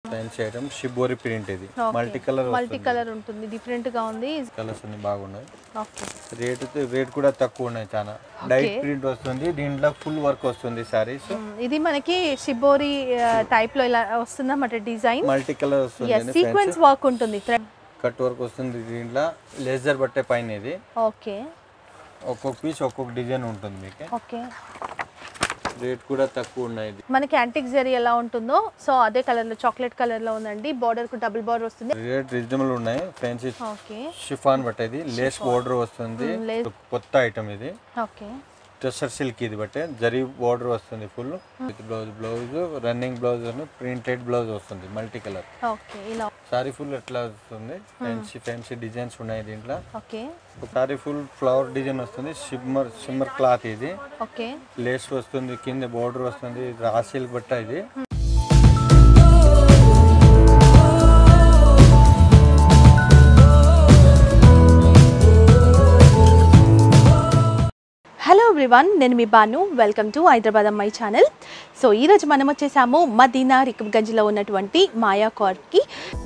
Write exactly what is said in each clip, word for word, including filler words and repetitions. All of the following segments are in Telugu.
ఫ్యాన్సీ ఐటమ్ షిబోరి ప్రింట్ ఇది మల్టీ కలర్ మల్టీ కలర్ ఉంటుంది డిఫరెంట్ గా ఉంది కలర్స్ అన్ని బాగున్నాయి ఓకే రేట్ రేట్ కూడా తక్కువ ఉన్నాయి చాలా డైట్ ప్రింట్ వస్తుంది దీంట్లో ఫుల్ వర్క్ వస్తుంది సారీస్ ఇది మనకి షిబోరి టైప్ లో ఇలా వస్తుంది అన్నమాట డిజైన్ మల్టీ కలర్ వస్తుంది సీక్వెన్స్ వర్క్ ఉంటుంది కట్ వర్క్ వస్తుంది దీంట్లో లేజర్ బట్టే పైన ఇది ఓకే ఒక్కొక్క పీస్ ఒక్కొక్క డిజైన్ ఉంటుంది మీకు ఓకే రేట్ కూడా తక్కువ ఉన్నాయి మనకి యాంటిక్ జరీ ఎలా ఉంటుందో సో అదే కలర్ లో చాక్లెట్ కలర్ లో ఉందండి బోర్డర్ కు డబుల్ బోర్డర్ వస్తుంది రేట్ రీజనబుల్ ఉన్నాయి ఫ్యాన్సీ ఓకే షిఫాన్ బట్టేది లేస్ బోర్డర్ వస్తుంది కొత్త ఐటమ్ ఇది ఓకే టెస్సర్ సిల్క్ ఇది బట్టే జరీ బోర్డర్ వస్తుంది full with blouse blouse running blouse printed blouse వస్తుంది మల్టీ కలర్ ఓకే ఇలా సారీ ఫుల్ ఎట్లా వస్తుంది ఫ్యాన్సీ ఫ్యాన్సీ డిజైన్స్ ఉన్నాయి దీంట్లో okay sari full flower design వస్తుంది షిమ్మర్ షిమ్మర్ క్లాత్ ఇది ఓకే లేస్ వస్తుంది కింద బోర్డర్ వస్తుంది రా సిల్క్ బట్ట ఇది హలో ఎవ్రీవన్ నేను మీ బాను వెల్కమ్ టు హైదరాబాద్ అమ్మాయి ఛానల్ సో ఈరోజు మనం వచ్చేసాము మదీనా రికబ్ గంజ్లో ఉన్నటువంటి మాయా కార్ప్కి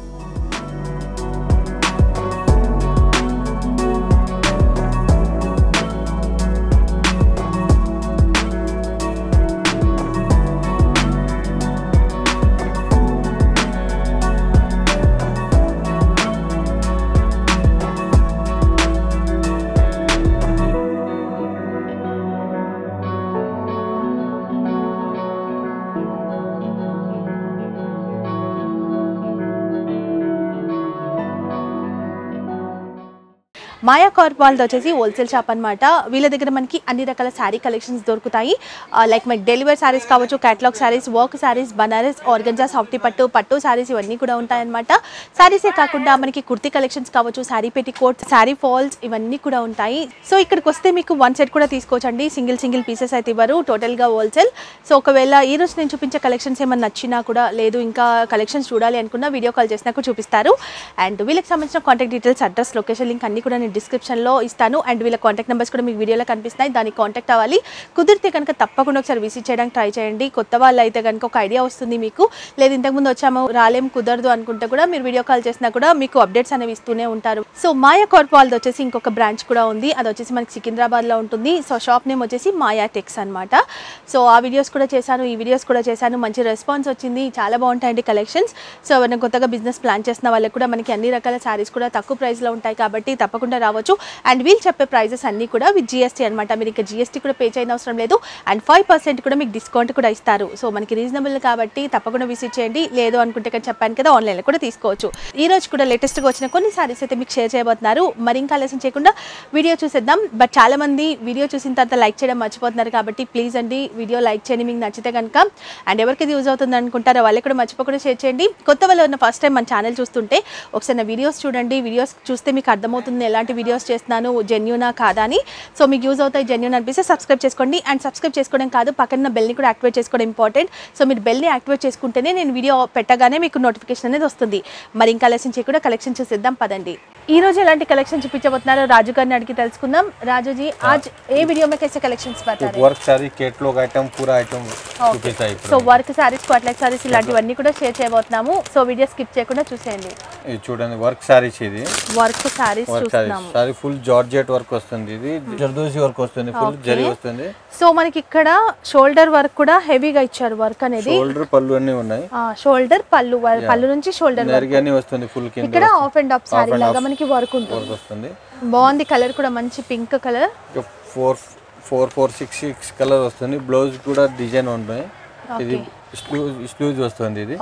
మాయా కార్ప్ వాళ్ళది వచ్చేసి హోల్సేల్ షాప్ అనమాట వీళ్ళ దగ్గర మనకి అన్ని రకాల శారీ కలెక్షన్స్ దొరుకుతాయి లైక్ మనకి డెలివరీ శారీస్ కావచ్చు catalogue saris work saris Banaras organza softy పట్టు పట్టు శారీస్ ఇవన్నీ కూడా ఉంటాయన్నమాట శారీసే కాకుండా మనకి కుర్తీ కలెక్షన్స్ కావచ్చు శారీ పెట్టి కోట్ శారీ ఫాల్స్ ఇవన్నీ కూడా ఉంటాయి సో ఇక్కడికి వస్తే మీకు వన్ సెట్ కూడా తీసుకోవచ్చండి సింగిల్ సింగిల్ పీసెస్ అయితే ఇవ్వరు టోటల్గా హోల్సేల్ సో ఒకవేళ ఈ రోజు నేను చూపించే కలెక్షన్స్ ఏమన్నా నచ్చినా కూడా లేదు ఇంకా కలెక్షన్స్ చూడాలి అనుకున్నా వీడియో కాల్ చేసినాక చూపిస్తారు అండ్ వీళ్ళకి సంబంధించిన contact details address location link అన్ని కూడా నేను డిస్క్రిప్షన్లో ఇస్తాను అండ్ వీళ్ళ కాంటాక్ట్ నెంబర్స్ కూడా మీకు వీడియోలో కనిపిస్తాయి దానికి కాంటాక్ట్ అవ్వాలి కుదిరితే కనుక తప్పకుండా ఒకసారి విజిట్ చేయడానికి ట్రై చేయండి కొత్త వాళ్ళు అయితే కనుక ఒక ఐడియా వస్తుంది మీకు లేదు ఇంతకుముందు వచ్చాము రాలేం కుదరదు అనుకుంటే కూడా మీరు వీడియో కాల్ చేసినా కూడా మీకు అప్డేట్స్ అనేవి ఇస్తూనే ఉంటారు సో మాయా కార్ప్ వాళ్ళది వచ్చేసి ఇంకొక బ్రాంచ్ కూడా ఉంది అది వచ్చేసి మనకి సికింద్రాబాద్లో ఉంటుంది సో షాప్ నేమ్ వచ్చేసి మాయా టెక్స్ అనమాట సో ఆ వీడియోస్ కూడా చేశాను ఈ వీడియోస్ కూడా చేశాను మంచి రెస్పాన్స్ వచ్చింది చాలా బాగుంటాయండి కలెక్షన్స్ సో ఎవరైనా కొత్తగా బిజినెస్ ప్లాన్ చేసిన వాళ్ళకి కూడా మనకి అన్ని రకాల శారీస్ కూడా తక్కువ ప్రైస్లో ఉంటాయి కాబట్టి తప్పకుండా రావచ్చు అండ్ వీళ్ళు చెప్పే ప్రైజెస్ అన్ని కూడా విత్ జిఎస్టీ అనమాట మీరు ఇంకా జిఎస్టీ కూడా పే చేయని అవసరం లేదు అండ్ ఫైవ్ పర్సెంట్ కూడా మీకు డిస్కౌంట్ కూడా ఇస్తారు సో మనకి రీజనబుల్ కాబట్టి తప్పకుండా విజిట్ చేయండి లేదు అనుకుంటే కదా చెప్పాను కదా ఆన్లైన్లో కూడా తీసుకోవచ్చు ఈ రోజు కూడా లేటెస్ట్గా వచ్చిన కొన్ని సారీస్ అయితే మీకు షేర్ చేయబోతున్నారు మరి ఇంకా ఆలస్యం చేయకుండా వీడియో చూసేద్దాం బట్ చాలా మంది వీడియో చూసిన తర్వాత లైక్ చేయడం మర్చిపోతున్నారు కాబట్టి ప్లీజ్ అండి వీడియో లైక్ చేయండి మీకు నచ్చితే కనుక అండ్ ఎవరికి యూజ్ అవుతుంది అనుకుంటారో వాళ్ళకి కూడా మర్చిపోకుండా షేర్ చేయండి కొత్త వాళ్ళు ఉన్న ఫస్ట్ టైం మన ఛానల్ చూస్తుంటే ఒకసారి నా వీడియోస్ చూడండి వీడియోస్ చూస్తే మీకు అర్థమవుతుంది ఎలాంటి వీడియోస్ చేస్తున్నాను జెన్యూనా కాదా అని సో మీకు యూజ్ అవుతాయి జెన్యూన్ అనిపిస్తే సబ్స్క్రైబ్ చేసుకోండి అండ్ సబ్స్క్రైబ్ చేసుకోవడం కాదు పక్కన బెల్ని కూడా యాక్టివేట్ చేసుకోవడం ఇంపార్టెంట్ సో మీరు బెల్ని యాక్టివేట్ చేసుకుంటేనే నేను వీడియో పెట్టగానే మీకు నోటిఫికేషన్ అనేది వస్తుంది మరి ఇంకా ఆలస్యం చేయకుండా కలెక్షన్ చూసేద్దాం పదండి ఈ రోజు ఎలాంటి కలెక్షన్ చూపించబోతున్నారో రాజు గారిని అడిగి తెలుసుకుందాం రాజుజీ आज ఏ వీడియో में कैसे कलेक्शंस बता रहे हैं वर्क सारी कैटलॉग आइटम पूरा आइटम చూపిస్తాయి so work saris catalogue saris ఇలాంటివన్నీ కూడా షేర్ చేయబోతున్నాము సో వీడియో స్కిప్ చేయకుండా చూసేయండి ఇది చూడండి వర్క్ సారీస్ ఇది వర్క్ సారీస్ చూస్తున్నాము సారీ ఫుల్ జార్జెట్ వర్క్ వస్తుంది ఇది జర్దోసి వర్క్ వస్తుంది ఫుల్ జరీ వస్తుంది సో మనకి ఇక్కడ షోల్డర్ వర్క్ కూడా హెవీగా ఇచ్చారు వర్క్ అనేది షోల్డర్ పళ్ళు అన్ని ఉన్నాయి ఆ షోల్డర్ పళ్ళు పళ్ళు నుంచి షోల్డర్ వర్క్ అన్ని వస్తుంది ఫుల్ కింద ఇక్కడ ఆఫ్ అండ్ అప్ సారీ లాగా మనకి వర్క్ ఉంటుంది బాగుంది కలర్ కూడా మంచి pink colour four four four six six colour వస్తుంది బ్లౌజ్ కూడా డిజైన్ ఉన్నాయి ఇది స్లూజ్ వస్తుంది ఇది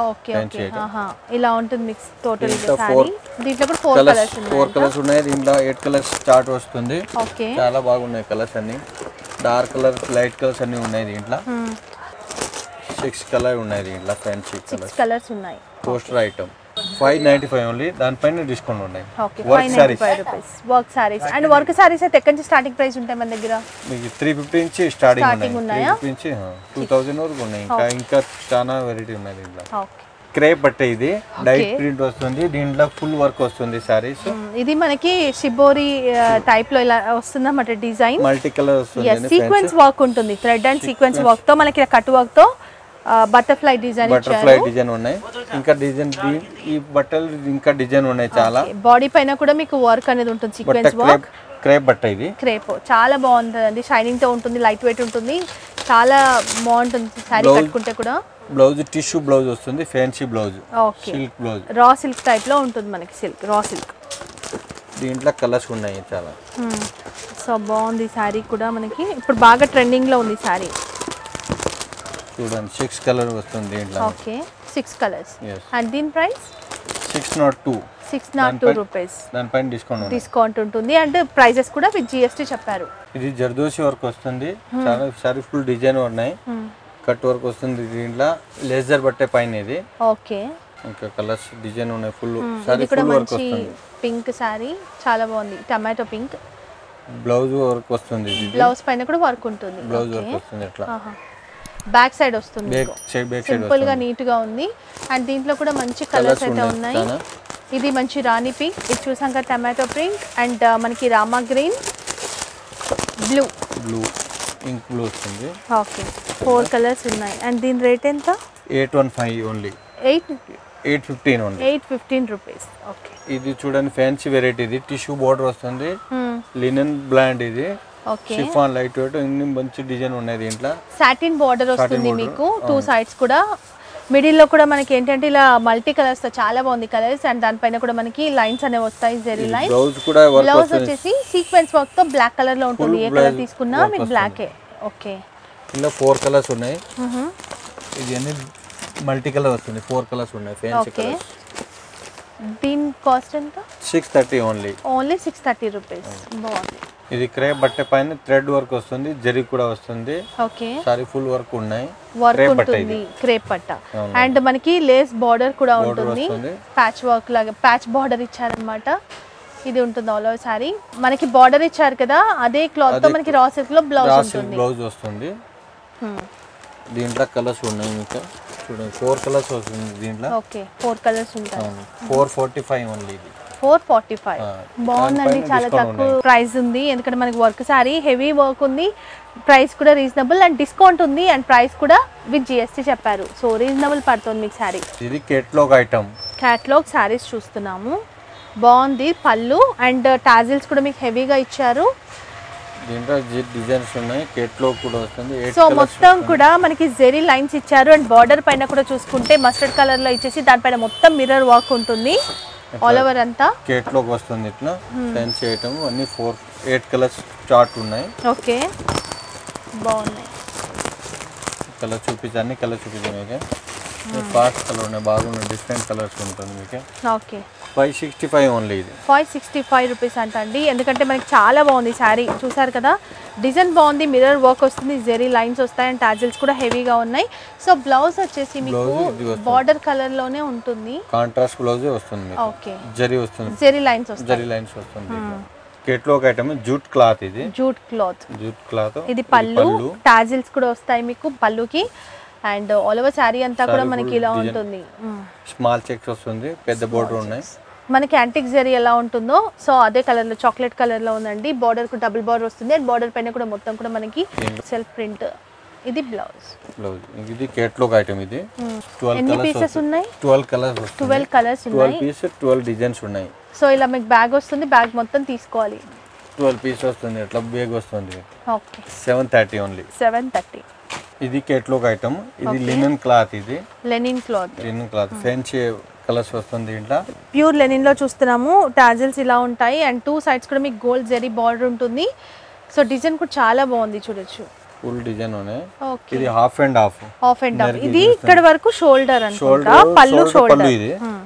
ఇలా ఉంటుంది మిక్స్ టోటల్ సారీ దీంట్లో కూడా ఫోర్ కలర్స్ ఉన్నాయి ఫోర్ కలర్స్ ఉన్నాయి దీంట్లో ఎయిట్ కలర్స్ స్టార్ట్ వస్తుంది చాలా బాగున్నాయి కలర్స్ అన్ని డార్క్ కలర్ లైట్ కలర్స్ అన్ని ఉన్నాయి దీంట్లో సిక్స్ కలర్ ఉన్నాయి దీంట్లో ఫ్యాన్సీ కలర్స్ కలర్స్ ఉన్నాయి poster item five ninety five only దానిపైన డిస్కౌంట్ ఉన్నాయి work saris work saris and work saris అయితే ఎక్కడి నుంచి స్టార్టింగ్ ప్రైస్ ఉంటాయి మన దగ్గర మీకు త్రీ ఫిఫ్టీ నుంచి స్టార్టింగ్ ఉన్నాయి త్రీ ఫిఫ్టీ నుంచి టూ థౌజండ్ వరకు ఉన్నాయి ఇంకా ఇంకా చాలా వెరైటీ ఉన్నాయి దీంట్లో క్రేప్ బట్టే ఇది డైట్ ప్రింట్ వస్తుంది దీంట్లో ఫుల్ వర్క్ వస్తుంది సారీస్ ఇది మనకి షిబోరి టైప్ లో ఇలా వస్తుంది అన్నమాట డిజైన్ మల్టీ కలర్ వస్తుంది సీక్వెన్స్ వర్క్ ఉంటుంది థ్రెడ్ అండ్ సీక్వెన్స్ వర్క్ తో మనకి కట్ వర్క్ తో బటర్ఫ్లై డిజైన్ ఇచ్చారు. బటర్ఫ్లై డిజైన్ ఉన్నాయి. ఇంకా డిజైన్ ఈ బట్టలు ఇంకా డిజైన్ ఉన్నాయి చాలా. బాడీ పైన కూడా మీకు వర్క్ అనేది ఉంటుంది, సీక్వెన్స్ వర్క్. క్రేప్ బట్ట ఇది. క్రేప్ చాలా బాగుంటుందండి, షైనింగ్ తో ఉంటుంది, లైట్ వెయిట్ ఉంటుంది, చాలా బాగుంటుంది సారీ కట్టుకుంటే కూడా. బ్లౌజ్ టిష్యూ బ్లౌజ్ వస్తుంది, fancy blouse. Okay, silk blouse, raw silk type లో ఉంటుంది మనకి, సిల్క్ రా సిల్క్. దీంట్లో కలర్స్ ఉన్నాయి చాలా. సో బాగుంది సారీ కూడా మనకి, ఇప్పుడు బాగా ట్రెండింగ్ లో ఉంది సారీ. చూడండి సిక్స్ కలర్ వస్తుంది దీంట్లో. Okay, six colours. అండ్ దీని price six nought two six nought two rupees. దానిపైన డిస్కౌంట్ డిస్కౌంట్ ఉంటుంది. అండ్ ప్రైజెస్ కూడా విత్ జిఎస్టీ చెప్పారు. ఇది జర్దోసి వర్క్ వస్తుంది, చాలా సారీ ఫుల్ డిజైన్ ఉన్నాయి, కట్ వర్క్ వస్తుంది. దీంట్లో లేజర్ బట్టే పైన ఇది. ఓకే, ఇంకా కలర్స్ డిజైన్ ఉన్నాయి ఫుల్. సారీ ఫుల్ వర్క్ వస్తుంది. పింక్ సారీ చాలా బాగుంది, టమాటో పింక్. బ్లౌజ్ వర్క్ వస్తుంది, బ్లౌజ్ పైన కూడా వర్క్ ఉంటుంది. బ్లౌజ్ వర్క్ వస్తుంది ఇట్లా. బ్యాక్ సైడ్ వస్తుంది, బ్యాక్ సైడ్ సింపుల్ గా నీట్ గా ఉంది. అండ్ దీంట్లో కూడా మంచి కలర్స్ అయితే ఉన్నాయి. ఇది మంచి రాణి పింక్, ఇది చూసాం కదా టమాటో పింక్, అండ్ మనకి rama green, blue blue ink blue వస్తుంది. ఓకే, ఫోర్ కలర్స్ ఉన్నాయి. అండ్ దీని రేట్ ఎంత? Eight one five only. Eight eight fifteen only. Eight fifteen rupees. Okay, ఇది చూడండి ఫ్యాన్సీ వెరైటీ, ఇది టిష్యూ బోర్డర్ వస్తుంది, లినెన్ బ్లాండ్ ఇది. ఓకే, షిఫాన్ లైట్ వెయిట్, ఇన్ని మంచి డిజైన్ ఉన్నాయి దీంట్లో. సాటిన్ బోర్డర్ వస్తుంది మీకు టూ సైడ్స్ కూడా. మిడిల్ లో కూడా మనకి ఏంటంటే ఇలా మల్టీ కలర్స్ తో చాలా బాగుంది కలర్స్. అండ్ దానిపైన కూడా మనకి లైన్స్ అనేవి వస్తాయి, జెరీ లైన్స్. బ్లౌజ్ కూడా బ్లౌజ్ వచ్చేసి సీక్వెన్స్ వర్క్ తో బ్లాక్ కలర్ లో ఉంటుంది, ఏ కలర్ తీసుకున్నా మీకు బ్లాకే. ఓకే, ఇలా ఫోర్ కలర్స్ ఉన్నాయి. ఇది అన్ని మల్టీ కలర్ వస్తుంది, ఫోర్ కలర్స్ ఉన్నాయి ఫ్యాన్సీ కలర్స్. దీని కాస్ట్ ఎంత? Six thirty only. Only six thirty rupees. బాగుంది. ఇది క్రేప్ బట్ట పైన థ్రెడ్ వర్క్ వస్తుంది, జరీ కూడా వస్తుంది. ఓకే, సారీ ఫుల్ వర్క్ ఉన్నాయి, వర్క్ ఉంటుంది, క్రేప్ పట్ట. అండ్ మనకి లేస్ బార్డర్ కూడా ఉంటుంది, ప్యాచ్ వర్క్ లాగా ప్యాచ్ బార్డర్ ఇచ్చారనమాట. ఇది ఉంటుంది ఆల్ ఓవర్ సారీ. మనకి బార్డర్ ఇచ్చారు కదా, అదే క్లాత్ తో మనకి రా సిల్క్ లో బ్లౌజ్ ఉంటుంది. బ్లౌజ్ వస్తుంది. దీంట్లో కలర్స్ ఉన్నాయి మీకు చూడండి, ఫోర్ కలర్స్ వస్తుంది దీంట్లో. ఓకే, ఫోర్ కలర్స్ ఉంటాయి. Four forty five only. ఇది ఫోర్ ఫార్టీ ఫైవ్ బాగుందండి, చాలా తక్కువ ప్రైస్ ఉంది. ఎందుకంటే మనకి వర్క్ సారీ హెవీ వర్క్ ఉంది, ప్రైస్ కూడా రీజనబుల్ అండ్ డిస్కౌంట్ ఉంది. అండ్ ప్రైస్ కూడా విత్ జిఎస్టీ చెప్పారు, సో రీజనబుల్ పడుతుంది మీకు సారీ. ఇది కేటలాగ్ ఐటమ్. క్యాటలాగ్ సారీస్ చూస్తున్నాము, బాగుంది. పళ్ళు అండ్ టాజిల్స్ కూడా మీకు హెవీగా ఇచ్చారు. దీంట్లో డిజైన్స్ ఉన్నాయి, కేటలాగ్ కూడా వస్తుంది. సో మొత్తం కూడా మనకి జెరీ లైన్స్ ఇచ్చారు. అండ్ బార్డర్ పైన కూడా చూసుకుంటే మస్టర్డ్ కలర్ లో ఇచ్చేసి దానిపైన మొత్తం మిర్రర్ వర్క్ ఉంటుంది ఆల్ ఓవర్ అంతా. కేటలాగ్ వస్తుంది ఇట్లా ఫ్యాన్సీ ఐటమ్. అన్ని ఫోర్ ఎయిట్ కలర్స్ చార్ట్ ఉన్నాయి. ఓకే, బాగున్నాయి. కలర్ చూపించి అన్ని కలర్ చూపించాను మీకు. ఫాస్ట్ కలర్ ఉన్నాయి, బాగున్నాయి, డిఫరెంట్ కలర్స్ ఉంటుంది మీకు. Okay, five sixty five only. ఇది ఫైవ్ సిక్స్టీ ఫైవ్ రూపీస్ అంట అండి. ఎందుకంటే మనకి చాలా బాగుంది శారీ, చూసారు కదా డిజైన్ బాగుంది, మిర్రర్ వర్క్ వస్తుంది, జెరీ లైన్స్ వస్తాయి అండ్ టాజిల్స్ కూడా హెవీగా ఉన్నాయి. సో బ్లౌజ్ వచ్చేసి మీకు బార్డర్ కలర్ లోనే ఉంటుంది, కాంట్రాస్ట్ బ్లౌజ్ వస్తుంది. ఓకే, జరీ వస్తుంది, జెరీ లైన్స్ వస్తాయి, జరీ లైన్స్ వస్తుంది. Catalogue item jute cloth. ఇది జూట్ క్లాత్, జూట్ క్లాత్. ఇది పళ్ళు, టాజిల్స్ కూడా వస్తాయి మీకు పళ్ళుకి. అండ్ ఆల్ ఓవర్ శారీ అంతా కూడా మనకి ఇలా ఉంటుంది, స్మాల్ చెక్స్ వస్తుంది, పెద్ద బోర్డర్ ఉన్నాయి. మనకి యాంటిక్ జరీ ఎలా ఉంటుందో సో అదే కలర్ లో, చాక్లెట్ కలర్ లో ఉందండి. బార్డర్ కు డబుల్ బార్డర్ వస్తుంది అండ్ బార్డర్ పైన కూడా మొత్తం కూడా మనకి సెల్ఫ్ ప్రింట్. ఇది బ్లౌజ్. బ్లౌజ్ ఇది కేటలాగ్ ఐటమ్. ఇది ఎన్ని పీసెస్ ఉన్నాయి? ట్వెల్వ్ కలర్స్ వస్తుంది. ట్వెల్వ్ కలర్స్ ఉన్నాయి, ట్వెల్వ్ పీస్ ట్వెల్వ్ డిజైన్స్ ఉన్నాయి. సో ఇలా మీకు బ్యాగ్ వస్తుంది, బ్యాగ్ మొత్తం తీసుకోవాలి. ట్వెల్వ్ పీస్ వస్తుంది, ఇట్లా బ్యాగ్ వస్తుంది. Okay, seven thirty only. Seven thirty. ఇది కేటలాగ్ ఐటమ్. ఇది లినెన్ క్లాత్. ఇది linen cloth, linen cloth fancy colours వస్తుంది దీంట్లో. ప్యూర్ లెనిన్ లో చూస్తున్నాము. టాజిల్స్ ఇలా ఉంటాయి అండ్ టూ సైడ్స్ కూడా మీకు గోల్డ్ జరీ బార్డర్ ఉంటుంది. సో డిజైన్ కూడా చాలా బాగుంది, చూడొచ్చు ఫుల్ డిజైన్ ఉన్నాయి. ఇది half and half, half and half. ఇది ఇక్కడ వరకు షోల్డర్ అనుకుంటా, పళ్ళు షోల్డర్. ఇది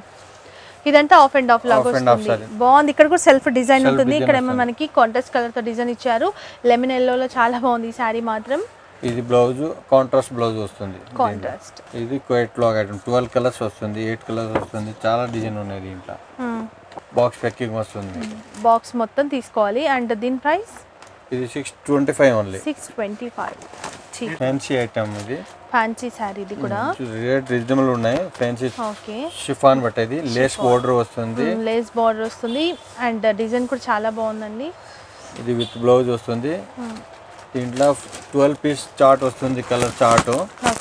ఇదంతా ఆఫ్ అండ్ ఆఫ్ లాగా వస్తుంది, బాగుంది. ఇక్కడ కూడా సెల్ఫ్ డిజైన్ ఉంటుంది. ఇక్కడ ఏమో మనకి కాంట్రాస్ట్ కలర్ తో డిజైన్ ఇచ్చారు, లెమన్ ఎల్లో లో చాలా బాగుంది ఈ సారీ మాత్రం. ఇది బ్లౌజ్ కాంట్రాస్ట్ బ్లౌజ్ వస్తుంది, కాంట్రాస్ట్. ఇది కేటలాగ్ ఐటమ్. ట్వెల్వ్ కలర్స్ వస్తుంది, ఎయిట్ కలర్స్ వస్తుంది, చాలా డిజైన్ ఉన్నాయి దీంట్లో. బాక్స్ ప్యాకింగ్ వస్తుంది, బాక్స్ మొత్తం తీసుకోవాలి. అండ్ దీని ప్రైస్ ఇది six twenty five only. Six twenty five. Fancy item. ఇది ఫ్యాన్సీ సారీ, ఇది కూడా రేట్ రీజనబుల్ ఉన్నాయి. ఫ్యాన్సీ ఓకే, షిఫాన్ బట్ ఇది లేస్ బోర్డర్ వస్తుంది, లేస్ బోర్డర్ వస్తుంది అండ్ డిజైన్ కూడా చాలా బాగుందండి. ఇది విత్ బ్లౌజ్ వస్తుంది. దీంట్లో ట్వెల్వ్ పీస్ చార్ట్ వస్తుంది, కలర్ చార్ట్.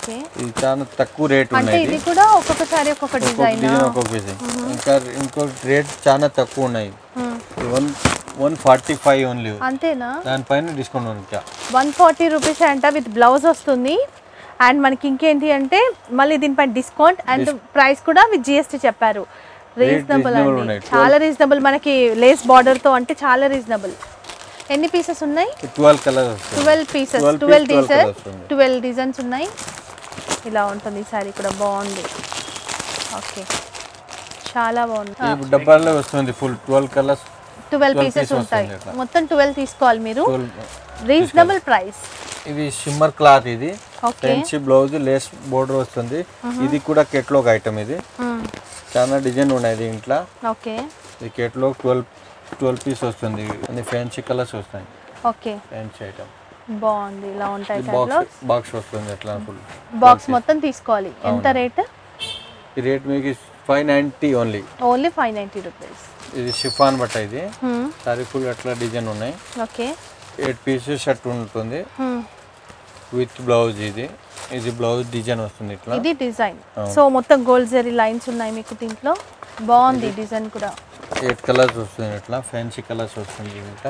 ఓకే ఇది చాలా తక్కువ రేట్ అంటే ఉన్నాయి ఇది కూడా ఒక్కొక్క సారీ ఒక్కొక్క డిజైన్ డిజైన్ ఒక్కొక్క డిజైన్ ఇంకా ఇంకో రేట్ చాలా తక్కువ ఉన్నాయి one one forty five only అంతేనా దానిపైన డిస్కౌంట్ ఉంది వన్ ఫార్టీ రూపీస్ అంట విత్ బ్లౌజ్ వస్తుంది అండ్ మనకి ఇంకేంటి అంటే మళ్ళీ దీనిపైన డిస్కౌంట్ అండ్ ప్రైస్ కూడా విత్ జిఎస్టీ చెప్పారు రీజనబుల్ అండి చాలా రీజనబుల్ మనకి లేస్ బార్డర్ తో అంటే చాలా రీజనబుల్ ఎన్ని పీసెస్ ఉన్నాయి twelve colours twelve pieces twelve designs twelve designs ఉన్నాయి ఇలా ఉంటుంది సారీ కూడా బాగుంది ఓకే చాలా బాగుంది ఈ డబ్బాల్లో వస్తుంది full twelve colours twelve pieces ఉంటాయి మొత్తం ట్వెల్వ్ తీసుకోవాలి మీరు రీజనబుల్ ప్రైస్ ఇది షిమ్మర్ క్లాత్ ఇది ఫ్యాన్సీ బ్లౌజ్ లేస్ బోర్డర్ వస్తుంది ఇది కూడా కేటలాగ్ ఐటమ్ ఇది చాలా డిజైన్ ఉన్నాయి దీంట్లో ఓకే ఈ కేటలాగ్ ట్వెల్వ్ ట్వెల్వ్ పీస్ వస్తుంది అన్ని ఫ్యాన్సీ కలర్స్ వస్తాయి ఓకే ఫ్యాన్సీ ఐటమ్ బాగుంది ఇలా ఉంటాయి బాక్స్ బాక్స్ వస్తుంది అట్లా ఫుల్ బాక్స్ మొత్తం తీసుకోవాలి ఎంత రేట్ ఈ రేట్ మీకు five ninety only only five ninety rupees ఇది షిఫాన్ బట్ట ఇది సారీ ఫుల్ అట్లా డిజైన్ ఉన్నాయి ఓకే ఎయిట్ పీసెస్ షర్ట్ ఉంటుంది విత్ బ్లౌజ్ ఇది ఇది బ్లౌజ్ డిజైన్ వస్తుంది ఇట్లా ఇది డిజైన్ సో మొత్తం గోల్డ్ జరీ లైన్స్ ఉన్నాయి మీకు దీంట్లో బాగుంది డిజైన్ కూడా ఎయిట్ కలర్స్ వస్తుంది ఇట్లా ఫ్యాన్సీ కలర్స్ వస్తుంది ఇట్లా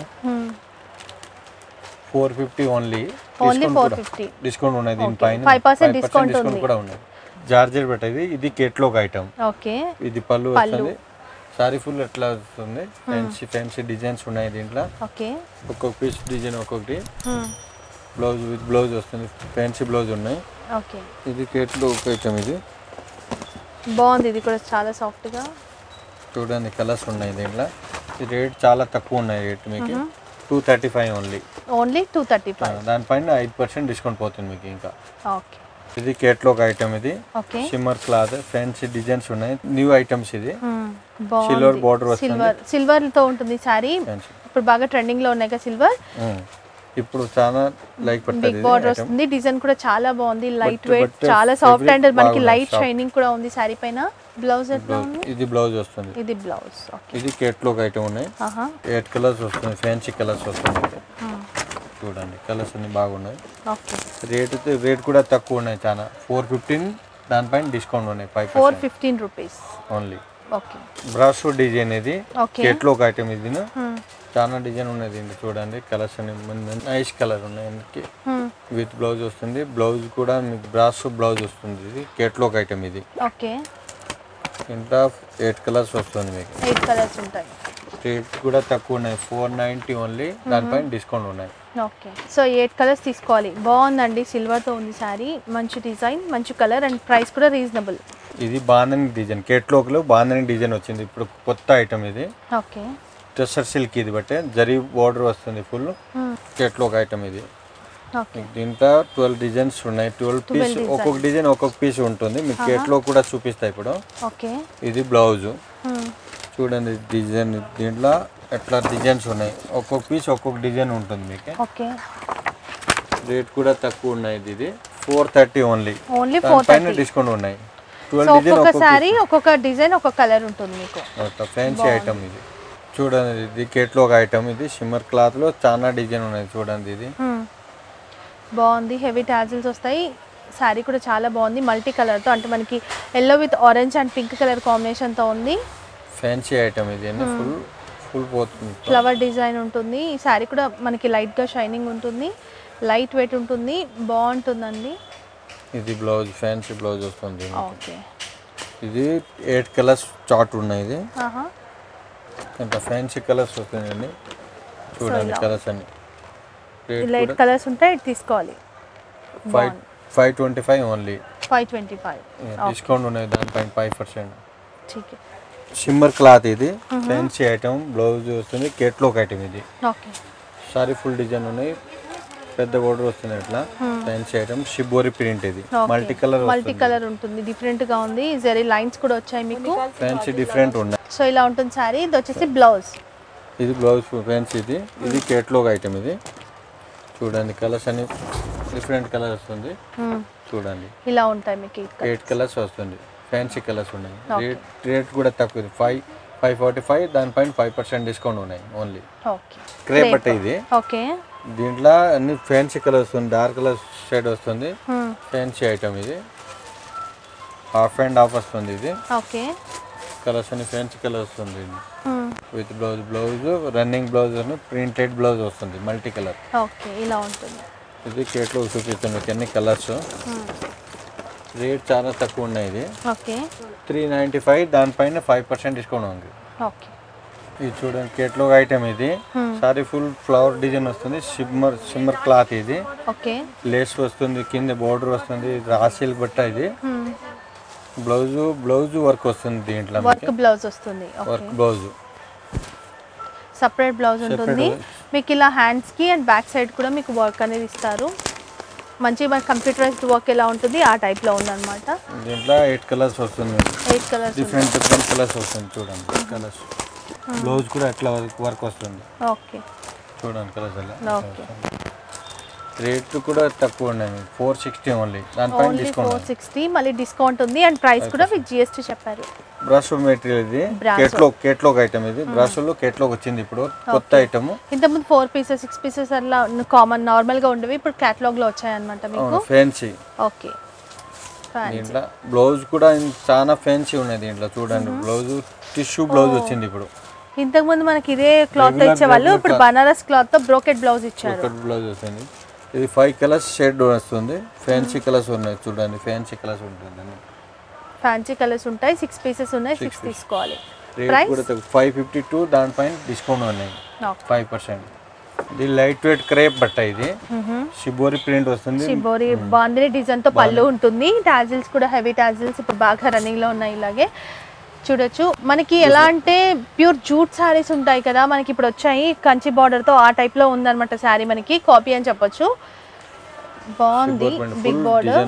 four fifty only only four fifty discount ఉన్నాయి దీనిపైన ఫైవ్ పర్సెంట్ డిస్కౌంట్ ఉంది కూడా ఉన్నాయి జార్జెట్ పెట్టేది ఇది కేటలాగ్ ఐటమ్ ఓకే ఇది పళ్ళు వస్తుంది సారీ ఫుల్ ఎట్లా వస్తుంది ఫ్యాన్సీ ఫ్యాన్సీ డిజైన్స్ ఉన్నాయి దీంట్లో ఓకే ఒక్కొక్క పీస్ డిజైన్ ఒక్కొక్కటి బ్లౌజ్ విత్ బ్లౌజ్ వస్తుంది ఫ్యాన్సీ బ్లౌజ్ ఉన్నాయి ఓకే ఇది కేటలాగ్ ఐటమ్ ఇది బాగుంది ఇది కూడా చాలా సాఫ్ట్ గా చూడండి కలర్స్ ఉన్నాయి దీంట్లో ఈ రేట్ చాలా తక్కువ ఉన్నాయి రేట్ మీకు two thirty five only only two thirty five దానిపైన ఐదు పర్సెంట్ డిస్కౌంట్ పోతుంది మీకు ఇంకా ఓకే ఇది కేటలాగ్ ఐటమ్ ఇది okay shimmer cloth fancy designs ఉన్నాయి న్యూ ఐటమ్స్ ఇది సిల్వర్ బోర్డర్ వస్తుంది సిల్వర్ సిల్వర్ తో ఉంటుంది సారీ ఇప్పుడు బాగా ట్రెండింగ్ లో ఉన్నాయి కదా సిల్వర్ ఇప్పుడు చాలా లైక్ పడుతుంది బిగ్ బోర్డర్ వస్తుంది డిజైన్ కూడా చాలా బాగుంది లైట్ వెయిట్ చాలా సాఫ్ట్ అండ్ మనకి లైట్ షైనింగ్ కూడా ఉంది సారీ పైన బ్లౌజ్ ఎట్లా ఉంది ఇది బ్లౌజ్ వస్తుంది ఇది బ్లౌజ్ ఓకే ఇది కేటలాగ్ ఐటమ్ ఉన్నాయి ఆహా ఎయిట్ కలర్స్ వస్తుంది ఫ్యాన్సీ కలర్స్ వస్తుంది చూడండి కలర్స్ అన్ని బాగున్నాయి ఓకే రేట్ రేట్ కూడా తక్కువ ఉన్నాయి చాలా ఫోర్ ఫిఫ్టీన్ దానిపైన డిస్కౌంట్ ఉన్నాయి five four fifteen rupees only okay brasso design ఇది ఓకే కేటలాగ్ ఐటమ్ ఇది చాలా డిజైన్ ఉన్నది ఇంటి చూడండి కలర్స్ అన్ని నైస్ కలర్ ఉన్నాయి అందుకే విత్ బ్లౌజ్ వస్తుంది బ్లౌజ్ కూడా మీకు బ్రాసో బ్లౌజ్ వస్తుంది ఇది కేటలాగ్ ఐటమ్ ఇది ఓకే ఇంత ఎయిట్ కలర్స్ వస్తుంది మీకు ఎయిట్ కలర్స్ ఉంటాయి రేట్ కూడా తక్కువ ఉన్నాయి ఫోర్ నైంటీ ఓన్లీ దానిపైన డిస్కౌంట్ ఉన్నాయి ఓకే సో ఎయిట్ కలర్స్ తీసుకోవాలి బాగుందండి సిల్వర్తో ఉంది సారీ మంచి డిజైన్ మంచి కలర్ అండ్ ప్రైస్ కూడా రీజనబుల్ ఇది బాందని డిజైన్ కేటలాగ్లో బాందని డిజైన్ వచ్చింది ఇప్పుడు కొత్త ఐటమ్ ఇది ఓకే టెస్సర్ సిల్క్ ఇది బట్టే జరీ బోర్డర్ వస్తుంది ఫుల్ కేటలాగ్ ఐటమ్ ఇది దీంట్లో ట్వెల్వ్ డిజైన్స్ ఉన్నాయి ట్వెల్వ్ పీస్ ఒక్కొక్క డిజైన్ ఒక్కొక్క పీస్ ఉంటుంది మీకు కేటలాగ్ కూడా చూపిస్తాయి ఇప్పుడు ఓకే ఇది బ్లౌజ్ చూడండి డిజైన్ దీంట్లో ఎట్లా డిజైన్స్ ఉన్నాయి ఒక్కొక్క పీస్ ఒక్కొక్క డిజైన్ ఉంటుంది మీకు ఓకే రేట్ కూడా తక్కువ ఉన్నాయి ఇది four thirty only only four పైన డిస్కౌంట్ ఉన్నాయి ట్వెల్వ్ డిజైన్ ఒక్కొక్క సారీ ఒక్కొక్క డిజైన్ ఒక్కొక్క కలర్ ఉంటుంది మీకు ఫ్యాన్సీ ఐటమ్ ఇది చూడండి ఇది కేటలాగ్ ఐటమ్ ఇది షిమ్మర్ క్లాత్ లో చాలా డిజైన్ ఉన్నాయి చూడండి ఇది బాగుంది హెవీ టాజిల్స్ వస్తాయి సారీ కూడా చాలా బాగుంది మల్టీ కలర్ తో అంటే మనకి yellow with orange and pink colour combination తో ఉంది ఫ్యాన్సీ ఐటమ్ ఇది ఫుల్ ఫుల్ పోతుంది ఫ్లవర్ డిజైన్ ఉంటుంది ఈ సారీ కూడా మనకి లైట్ గా షైనింగ్ ఉంటుంది లైట్ వెయిట్ ఉంటుంది బాగుంటుందండి ఇది బ్లౌజ్ ఫ్యాన్సీ బ్లౌజ్ వస్తుంది ఓకే ఇది ఎయిట్ కలర్స్ చార్ట్ ఉన్నాయి ఇది ఆహా ఇంత ఫ్యాన్సీ కలర్స్ వస్తాయండి చూడండి కలర్స్ అన్ని లైట్ కలర్స్ ఉంటాయి తీసుకోవాలి five five twenty five only five twenty five discount ఉన్నాయి దానిపైన ఫైవ్ పర్సెంట్ ठीक है షిమ్మర్ క్లాత్ ఇది ఫ్యాన్సీ ఐటమ్ బ్లౌజ్ వస్తుంది కేటలాగ్ ఐటమ్ ఇది ఓకే సారీ ఫుల్ డిజైన్ ఉన్నాయి పెద్ద బోర్డర్ వస్తుంది ఇట్లా ఫ్యాన్సీ ఐటమ్ షిబోరి ప్రింట్ ఇది మల్టీ కలర్ మల్టీ కలర్ ఉంటుంది డిఫరెంట్ గా ఉంది జరీ లైన్స్ కూడా వచ్చాయి మీకు ఫ్యాన్సీ డిఫరెంట్ ఉన్నాయి సో ఇలా ఉంటుంది సారీ ఇది వచ్చేసి బ్లౌజ్ ఇది బ్లౌజ్ ఫ్యాన్సీ ఇది ఇది కేటలాగ్ ఐటమ్ ఇది చూడండి కలర్స్ అన్ని డిఫరెంట్ కలర్ వస్తుంది చూడండి ఇలా ఉంటాయి మీకు ఎయిట్ కలర్స్ వస్తుంది ఫ్యాన్సీ కలర్స్ ఉన్నాయి రేట్ రేట్ కూడా తక్కువ ఫైవ్ ఫైవ్ ఫార్టీ ఫైవ్ దానిపైన ఫైవ్ పర్సెంట్ డిస్కౌంట్ ఉన్నాయి ఓన్లీ ఓకే క్రేప్ బట్ట ఇది ఓకే దీంట్లో అన్ని ఫ్యాన్సీ కలర్ వస్తుంది, డార్క్ కలర్ షేడ్ వస్తుంది. ఫ్యాన్సీ ఐటమ్ ఇది, హాఫ్ అండ్ హాఫ్ వస్తుంది. ఇది ఓకే కలర్స్ అన్ని ఫ్యాన్సీ కలర్ వస్తుంది with blouse. Blouse running blouse printed blouse వస్తుంది మల్టీ కలర్. ఓకే ఇలా ఉంటుంది. ఇది కేట్లో చూపిస్తుంది అన్ని కలర్స్. రేట్ చాలా తక్కువ ఉన్నాయి. ఇది ఓకే త్రీ నైంటీ ఫైవ్ దానిపైన ఫైవ్ పర్సెంట్ డిస్కౌంట్ ఉంది. ఓకే ఇది చూడండి కేటలాగ్ ఐటమ్. ఇది సారీ ఫుల్ ఫ్లవర్ డిజైన్ వస్తుంది, షిమ్మర్ షిమ్మర్ క్లాత్. ఇది ఓకే లేస్ వస్తుంది, కింద బోర్డర్ వస్తుంది, రా సిల్క్ బట్ట. ఇది బ్లౌజ్ బ్లౌజ్ వర్క్ వస్తుంది, దీంట్లో వర్క్ బ్లౌజ్ వస్తుంది. వర్క్ బ్లౌజ్ సపరేట్ బ్లౌజ్ ఉంటుంది మీకు. ఇలా హ్యాండ్స్ కి అండ్ బ్యాక్ సైడ్ కూడా మీకు వర్క్ అనేది ఇస్తారు. మంచి మన కంప్యూటరైజ్డ్ వర్క్ ఎలా ఉంటుంది ఆ టైప్ లో ఉందన్నమాట. దీంట్లో ఎయిట్ కలర్స్ వస్తుంది, eight colours different different colours వస్తుంది. చూడండి కలర్స్, బ్లౌజ్ కూడా అట్లా వర్క్ వస్తుంది. ఓకే చూడండి కలర్స్ అలా. ఓకే రేట్ కూడా తక్కువ ఉన్నాయి, ఫోర్ సిక్స్టీ ఓన్లీ. దానిపైన డిస్కౌంట్ ఫోర్ సిక్స్టీ మళ్ళీ డిస్కౌంట్ ఉంది అండ్ ప్రైస్ కూడా విత్ జిఎస్టీ చెప్పారు. బ్రష్ మెటీరియల్ ఇది కేటలాగ్ కేటలాగ్ ఐటమ్. ఇది బ్రష్ లో కేటలాగ్ వచ్చింది ఇప్పుడు కొత్త ఐటమ్. ఇంతకుముందు ఫోర్ పీసెస్ సిక్స్ పీసెస్ అలా కామన్ నార్మల్ గా ఉండేవి, ఇప్పుడు కేటలాగ్ లో వచ్చాయి అన్నమాట మీకు. ఫ్యాన్సీ. ఓకే దీంట్లో బ్లౌజ్ కూడా చాలా ఫ్యాన్సీ ఉన్నాయి. దీంట్లో చూడండి బ్లౌజ్ టిష్యూ బ్లౌజ్ వచ్చింది ఇప్పుడు. ఇంతకు ముందు మనకి ఇదే క్లాత్ ఇచ్చేవాళ్ళు, ఇప్పుడు బనారస్ క్లాత్ తో బ్రోకెట్ బ్లౌజ్ ఇచ్చారు. బ్రోకెట్ బ్లౌజ్ వస్తుంది. ఇది ఫైవ్ కలర్స్ షేడ్ వస్తుంది, ఫ్యాన్సీ కలర్స్ ఉన్నాయి. చూడండి ఫ్యాన్సీ కలర్స్ ఉంటుంది, ఫ్యాన్సీ కలర్స్ ఉంటాయి. సిక్స్ పీసెస్ ఉన్నాయి, సిక్స్ తీసుకోవాలి. రేట్ కూడా ఫైవ్ ఫిఫ్టీ టూ దానిపైన డిస్కౌంట్ ఉన్నాయి ఫైవ్ పర్సెంట్. ఇది లైట్ వెయిట్ క్రేప్ బట్ట. ఇది షిబోరి ప్రింట్ వస్తుంది, షిబోరి బాందిని డిజైన్ తో పళ్ళు ఉంటుంది. టాజిల్స్ కూడా హెవీ టాజిల్స్ ఇప్పుడు బాగా రన్నింగ్ లో ఉన్నాయి. ఇలాగే చూడొచ్చు. మనకి ఎలా అంటే ప్యూర్ జూట్ సారీస్ ఉంటాయి కదా మనకి, ఇప్పుడు వచ్చాయి కంచి బార్డర్ తో ఆ టైప్ లో ఉందన్నమాట సారీ. మనకి కాపీ అని చెప్పొచ్చు. బాగుంది, బిగ్ బార్డర్.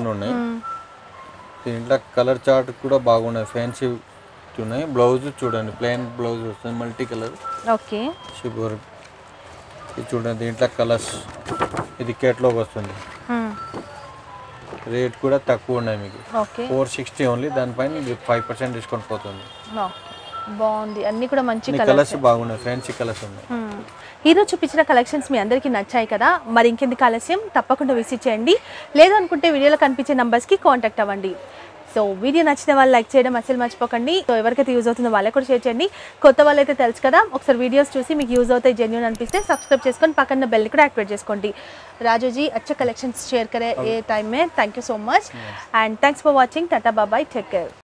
దీంట్లో కలర్ చార్ట్ కూడా బాగున్నాయి, ఫ్యాన్సీ ఉన్నాయి. బ్లౌజ్ చూడండి ప్లెయిన్ బ్లౌజ్ వస్తుంది, మల్టీ కలర్. ఓకే షిబోరి ఇది చూడండి. దీంట్లో కలర్స్. ఇది కేటలాగ్ వస్తుంది. రేట్ కూడా తక్కువ ఉన్నాయి మీకు, ఫోర్ సిక్స్టీ ఓన్లీ. దానిపైన ఫైవ్ పర్సెంట్ డిస్కౌంట్ పోతుంది. బాగుంది, అన్ని కూడా మంచి కలర్స్ బాగున్నాయి, ఫ్యాన్సీ కలర్స్ ఉన్నాయి. ఈరోజు చూపించిన కలెక్షన్స్ మీ అందరికీ నచ్చాయి కదా, మరి ఇంకెందుకు ఆలస్యం, తప్పకుండా విజిట్ చేయండి. లేదనుకుంటే వీడియోలో కనిపించే నంబర్స్కి కాంటాక్ట్ అవ్వండి. సో వీడియో నచ్చిన వాళ్ళు లైక్ చేయడం అసలు మర్చిపోకండి. సో ఎవరికైతే యూజ్ అవుతుందో వాళ్ళకి కూడా షేర్ చేయండి. కొత్త వాళ్ళు అయితే తెలుసు కదా, ఒకసారి వీడియోస్ చూసి మీకు యూజ్ అవుతాయి, జెన్యూన్ అనిపిస్తే సబ్స్క్రైబ్ చేసుకొని పక్కన బెల్ కూడా యాక్టివేట్ చేసుకోండి. राजू जी अच्छे कलेक्शंस शेयर करें ये टाइम में. Thank you so much and thanks for watching. Tata bye bye, take care.